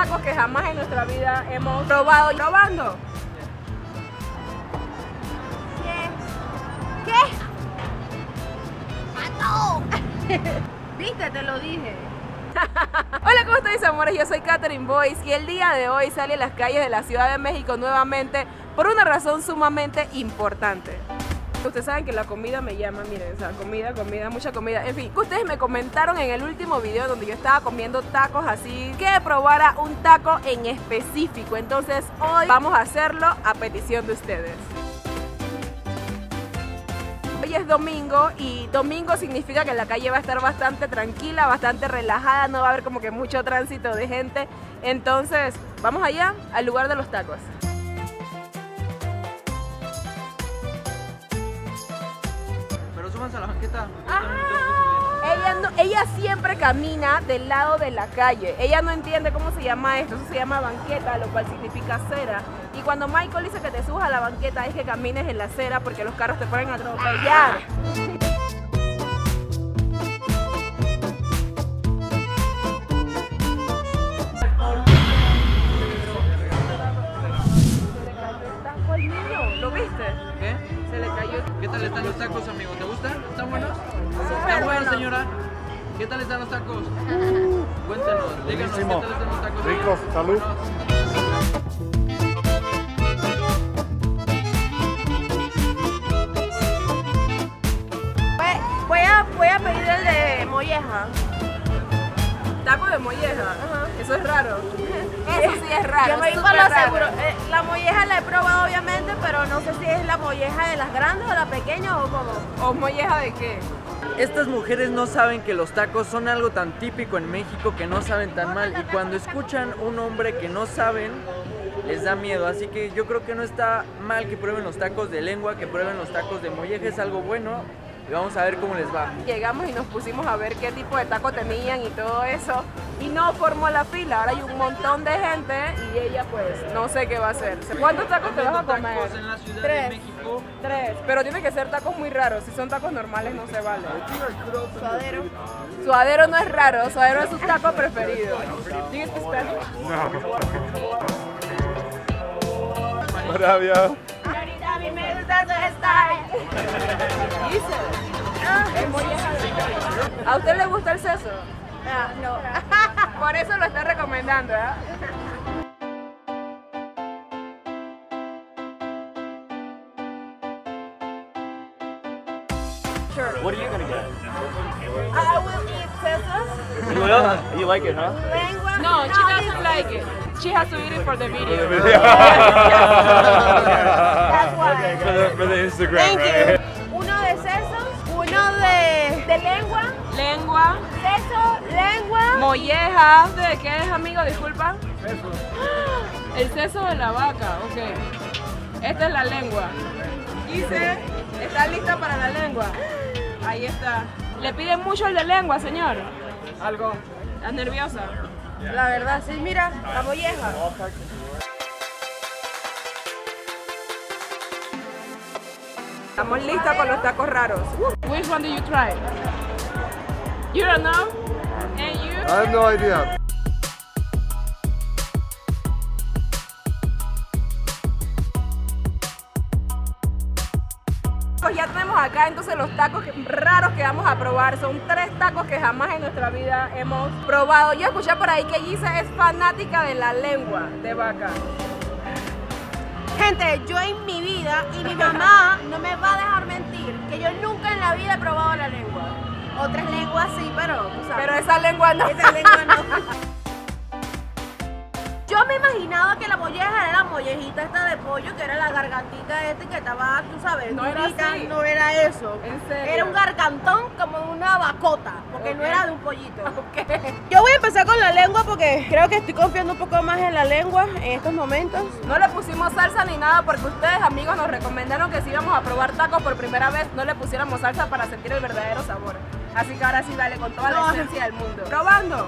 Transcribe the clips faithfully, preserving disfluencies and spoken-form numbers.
tacos que jamás en nuestra vida hemos probado. ¿Probando? ¿Qué? ¡Mato! ¿Viste? Te lo dije. Hola, ¿cómo estáis, amores? Yo soy Catherine Boyce y el día de hoy salí a las calles de la Ciudad de México nuevamente por una razón sumamente importante. Ustedes saben que la comida me llama, miren, o sea, comida, comida, mucha comida. En fin, ustedes me comentaron en el último video donde yo estaba comiendo tacos así, que probara un taco en específico. Entonces hoy vamos a hacerlo a petición de ustedes. Hoy es domingo y domingo significa que la calle va a estar bastante tranquila, bastante relajada, no va a haber como que mucho tránsito de gente. Entonces, vamos allá al lugar de los tacos. Pero súbanse a la banqueta. Ella, no, ella siempre camina del lado de la calle. Ella no entiende cómo se llama esto. Eso se llama banqueta, lo cual significa acera. Y cuando Michael dice que te subas a la banqueta es que camines en la acera porque los carros te pueden atropellar. ¿Lo viste? ¿Qué? Se le cayó. ¿Qué tal están los tacos, amigo? ¿Te gustan? ¿Están buenos? Súper ¿Están buenos, bueno. señora? ¿Qué tal están los tacos? Cuéntenos, díganos, ¿qué Buenísimo. tal están los tacos? Ricos, salud. Voy a, voy a pedir el de molleja. Taco de molleja. Ajá. Eso es raro. Eso sí es raro. Yo me voy súper por lo raro. seguro. Eh, la molleja la he probado obviamente, pero no sé si es la molleja de las grandes o la pequeña o cómo. ¿O molleja de qué? Estas mujeres no saben que los tacos son algo tan típico en México que no saben tan mal, y cuando escuchan un hombre que no saben les da miedo, así que yo creo que no está mal que prueben los tacos de lengua, que prueben los tacos de molleja, es algo bueno y vamos a ver cómo les va. Llegamos y nos pusimos a ver qué tipo de taco tenían y todo eso y no formó la fila. Ahora hay un montón de gente y ella pues no sé qué va a hacer. ¿Cuántos tacos te vas a comer? Tacos en la Ciudad Tres. de México. Tres, pero tiene que ser tacos muy raros. Si son tacos normales no se vale. Suadero. Suadero no es raro, suadero es su taco preferido. Do you speak Spanish? Maravilla. Ahorita a mí me gusta su style. Dice. Es molleja de- ¿A usted le gusta el seso? Ah, no. Por eso lo está recomendando, ¿eh? Sure. What are you gonna get? I will eat sesos, You will? You like it, huh? lengua. No, she doesn't like it. She has to eat it for the video. That's why. For the, for the Instagram, Thank right? you. Uno de sesos, uno de, de lengua, Lengua, seso, lengua. molleja. ¿De qué es, amigo? Disculpa. El seso de la vaca, ok. Esta es la lengua. Dice, ¿está lista para la lengua? Ahí está. ¿Le piden mucho el de lengua, señor? Algo. ¿Estás nerviosa? La verdad, sí, mira, la molleja. Estamos listas con los tacos raros. Which one do you try? You don't know? And you? I have no idea. Pues ya tenemos acá entonces los tacos que- raros que vamos a probar. Son tres tacos que jamás en nuestra vida hemos probado. Yo escuché por ahí que Gisa es fanática de la lengua de vaca. Gente, yo en mi vida, y mi mamá no me va a dejar mentir, que yo nunca en la vida he probado la lengua. Otras lenguas sí, pero tú sabes. Pero esa lengua no. Esa lengua no. Yo me imaginaba que la molleja era la mollejita esta de pollo, que era la gargantita esta que estaba, tú sabes, No era durita. así. No era eso. ¿En serio? Era un gargantón como de una bacota, porque Ok. no era de un pollito. Ok. Yo voy a empezar con la lengua porque creo que estoy confiando un poco más en la lengua en estos momentos. No le pusimos salsa ni nada porque ustedes, amigos, nos recomendaron que si íbamos a probar tacos por primera vez no le pusiéramos salsa para sentir el verdadero sabor. Así que ahora sí, dale con toda la No. esencia del mundo. Probando.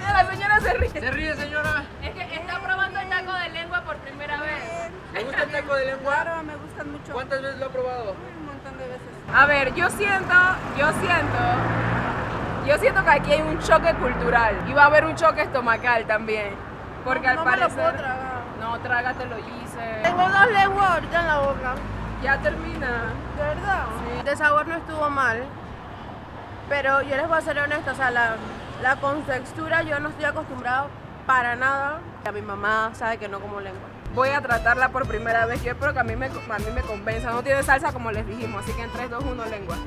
¿Se ríe, señora? Es que está probando el taco de lengua por primera vez. ¿Le gusta el taco de lengua? Claro, me gustan mucho. ¿Cuántas veces lo ha probado? Un montón de veces. A ver, yo siento, yo siento, yo siento que aquí hay un choque cultural y va a haber un choque estomacal también. Porque no, al no me lo parecer... puedo tragar. No, trágatelo, Gise. Tengo dos lenguas ahorita en la boca. Ya termina. ¿De verdad? Sí. De sabor no estuvo mal. Pero yo les voy a ser honesta, o sea, la, la contextura yo no estoy acostumbrada para nada. A mi mamá sabe que no como lengua. Voy a tratarla por primera vez. Yo espero que a mí me, a mí me convenza. No tiene salsa como les dijimos, así que en tres, dos, uno, lengua.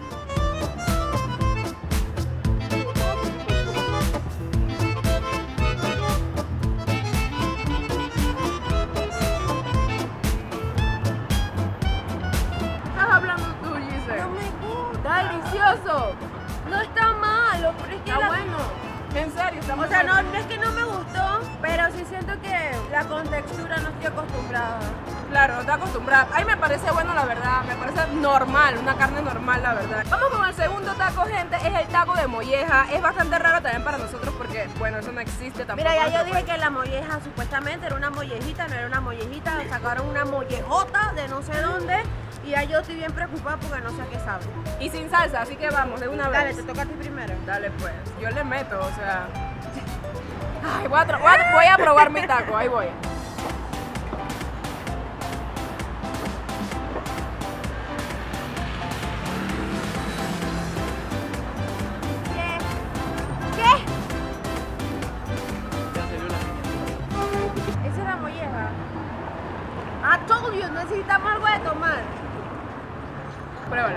¿Estás hablando tú, Gise? No me gusta. Está delicioso. No está malo, pero es que Está la- bueno. En serio, está muy O sea, no, bueno. no es que no me gustó, pero sí siento que la contextura no estoy acostumbrada. Claro, no está acostumbrada. A mí me parece bueno, la verdad. Me parece normal, una carne normal, la verdad. Vamos con el segundo taco, gente. Es el taco de molleja. Es bastante raro también para nosotros porque, bueno, eso no existe tampoco. Mira, en ya yo nuestro dije país. que la molleja supuestamente era una mollejita, no era una mollejita, sacaron una mollejota de no sé dónde y ya yo estoy bien preocupada porque no sé a qué sabe. Y sin salsa, así que vamos, de una Dale, vez. te toca a ti primero. Dale, pues. Yo le meto, o sea. Ay, voy, a tra- voy a- voy a probar mi taco, ahí voy. ¿Qué? ¿Qué? Ya se vio la... Esa es la molleja. I told you, necesitamos algo de tomar. Pruébalo.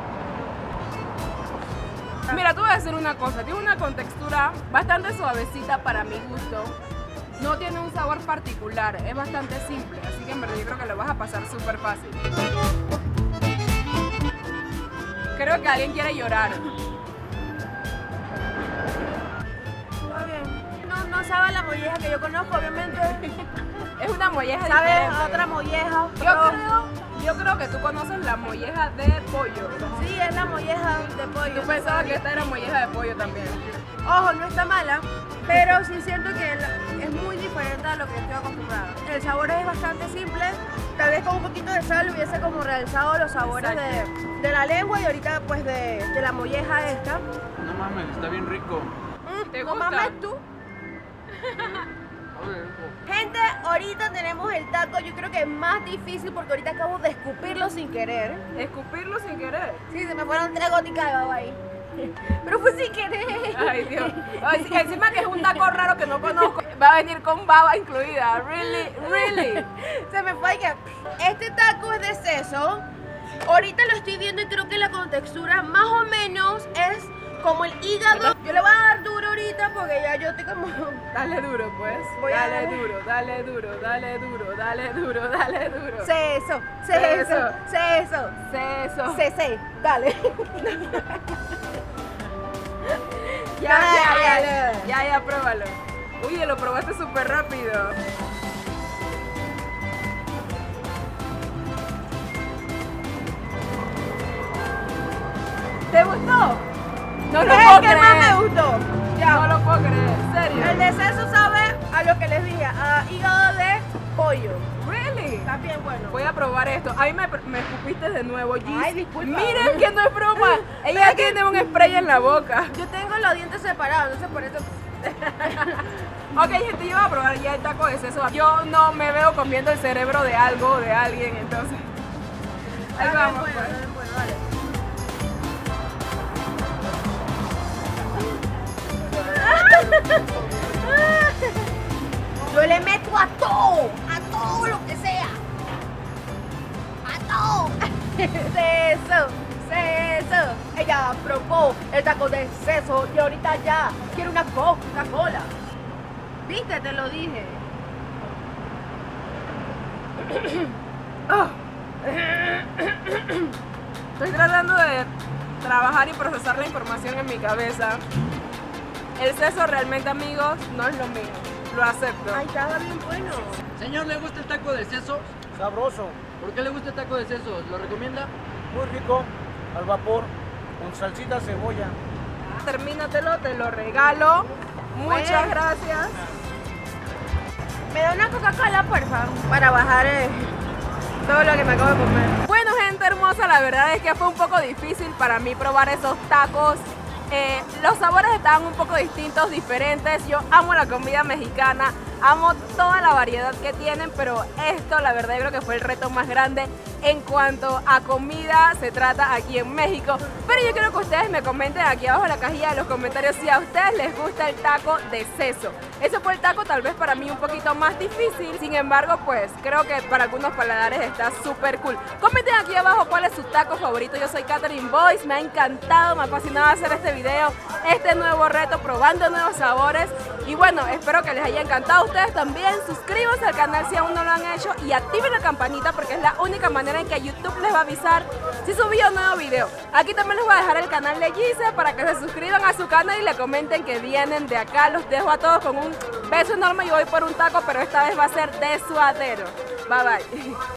Mira, tú voy a decir una cosa. Tiene una contextura bastante suavecita para mi gusto. No tiene un sabor particular. Es bastante simple. Así que en verdad yo creo que lo vas a pasar súper fácil. Creo que alguien quiere llorar. Está bien. No, no sabe a la molleja que yo conozco, obviamente. Es una molleja Sabe diferente. a otra molleja. Yo pero- creo, yo creo que tú conoces la molleja de pollo. Sí, es la molleja de pollo. Yo pensaba que esta era molleja de pollo también. Ojo, no está mala, pero sí siento que la- es muy diferente a lo que estoy acostumbrada. El sabor es bastante simple, tal vez con un poquito de sal hubiese como realzado los sabores de, de la lengua y ahorita pues de, de la molleja esta. No mames, está bien rico. Mm, ¿Te no gusta? mames tú. Gente, ahorita tenemos el taco, yo creo que es más difícil porque ahorita acabo de escupirlo sin querer. Escupirlo sin querer. Sí, se me fueron tres goticas de baba ahí. Pero fue sin querer. Ay, Dios. Ay, sí, encima que es un taco raro que no conozco. Va a venir con baba incluida. Really, really. Se me fue que este taco es de seso. Ahorita lo estoy viendo y creo que la contextura más o menos es como el hígado. Yo le voy a dar duro ahorita porque ya yo estoy como... Dale duro, pues. Voy a dale darle. duro, dale duro, dale duro, dale duro, dale duro. Seso, Seso. seso, seso, Seso. sese, dale. Ya, ya, ya, Dale. ya, ya, pruébalo. Uy, lo probaste súper rápido. ¿Te gustó? No lo Es puedo el que más me creer. gustó. No lo puedo creer, en serio. El de seso sabe a lo que les dije, a hígado de pollo. Really? Está bien bueno. Voy a probar esto. Ahí me, me escupiste de nuevo, Gis. Ay, disculpa. Miren que no es broma. Ella Pero que- tiene un spray en la boca. Yo tengo los dientes separados, entonces por eso... Ok, gente, yo voy a probar ya el taco de seso. Yo no me veo comiendo el cerebro de algo o de alguien, entonces. Ahí Está bien vamos, bueno, pues. está bien bueno, dale. Yo le meto a todo, a todo lo que sea. A todo. Seso, seso. Ella probó el taco de seso y ahorita ya quiere una Coca-Cola. ¿Viste? Te lo dije. Estoy tratando de trabajar y procesar la información en mi cabeza. El seso realmente, amigos, no es lo mío. Lo acepto. Ay, estaba bien bueno. Señor, ¿le gusta el taco de seso? Sabroso, ¿Por qué le gusta el taco de seso? ¿Lo recomienda? muy rico, al vapor, con salsita, cebolla. Termínatelo, te lo regalo. Muchas Bueno. gracias. Me da una Coca-Cola, porfa, para bajar el, todo lo que me acabo de comer. Bueno, gente hermosa, la verdad es que fue un poco difícil para mí probar esos tacos. Eh, los sabores estaban un poco distintos, diferentes. Yo amo la comida mexicana, amo toda la variedad que tienen, pero esto la verdad yo creo que fue el reto más grande en cuanto a comida se trata aquí en México. Pero yo quiero que ustedes me comenten aquí abajo en la cajilla de los comentarios si a ustedes les gusta el taco de seso. Ese fue el taco tal vez para mí un poquito más difícil, sin embargo pues creo que para algunos paladares está súper cool. Comenten aquí abajo cuál es su taco favorito. Yo soy Catherine Boyce, me ha encantado, me ha fascinado hacer este video, este nuevo reto, probando nuevos sabores. Y bueno, espero que les haya encantado. Ustedes también suscríbanse al canal si aún no lo han hecho y activen la campanita porque es la única manera en que YouTube les va a avisar si subí un nuevo video. Aquí también les voy a dejar el canal de Gise para que se suscriban a su canal y le comenten que vienen de acá. Los dejo a todos con un beso enorme. Yo voy por un taco, pero esta vez va a ser de suadero. Bye bye.